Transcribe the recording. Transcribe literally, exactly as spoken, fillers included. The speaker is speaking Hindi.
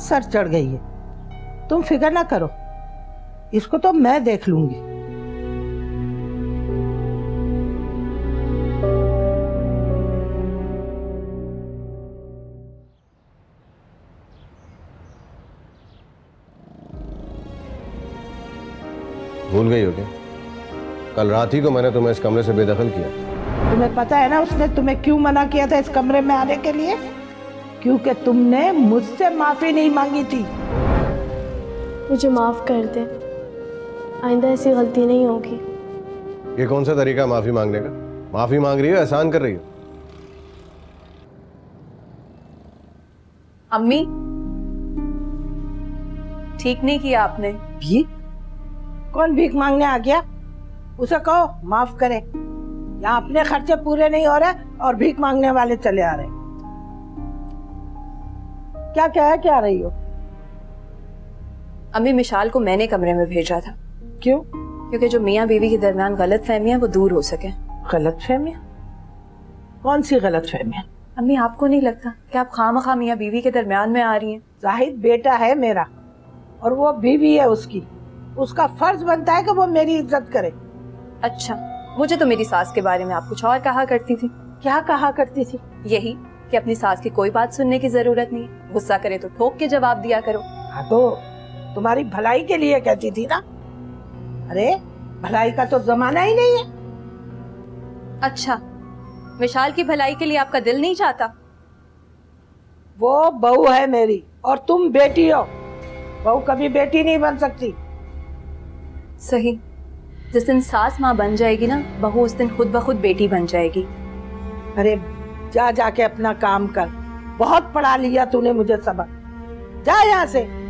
सर चढ़ गई है। तुम फिक्र ना करो, इसको तो मैं देख लूंगी। भूल गई हो क्या? कल रात ही को मैंने तुम्हें इस कमरे से बेदखल किया। तुम्हें पता है ना उसने तुम्हें क्यों मना किया था इस कमरे में आने के लिए? क्योंकि तुमने मुझसे माफी नहीं मांगी थी। मुझे माफ कर दे, आइंदा ऐसी गलती नहीं होगी। ये कौन सा तरीका माफी मांगने का? माफी मांग रही हो, एहसान कर रही हो? अम्मी, ठीक नहीं किया आपने। भीख? कौन भीख मांगने आ गया? उसे कहो माफ करे। यहाँ अपने खर्चे पूरे नहीं हो रहे और भीख मांगने वाले चले आ रहे। क्या क्या है, क्या रही हो? अम्मी, मिशाल को मैंने कमरे में भेजा था। क्यों? क्योंकि जो मियाँ बीवी के दरमियान गलत फहमियां वो दूर हो सके। गलत फहमियां? कौन सी गलत फहमियां? अम्मी, आपको नहीं लगता कि आप खामखा मियाँ बीवी के दरमियान में आ रही हैं? जाहिद बेटा है मेरा और वो बीवी है उसकी। उसका फर्ज बनता है कि वो मेरी इज्जत करे। अच्छा, मुझे तो मेरी सास के बारे में आप कुछ और कहा करती थी। क्या कहा करती थी? यही कि अपनी सास की कोई बात सुनने की जरूरत नहीं, गुस्सा करे तो ठोक के जवाब दिया करो। हाँ तो तुम्हारी भलाई के लिए कहती थी ना। अरे भलाई का तो जमाना ही नहीं है। अच्छा, विशाल की भलाई के लिए आपका दिल नहीं चाहता? वो बहू है मेरी और तुम बेटी हो। बहू कभी बेटी नहीं बन सकती। सही, जिस दिन सास माँ बन जाएगी ना, बहू उस दिन खुद ब खुद बेटी बन जाएगी। अरे जा जाके अपना काम कर, बहुत पढ़ा लिया तूने मुझे सबक। जा यहाँ से।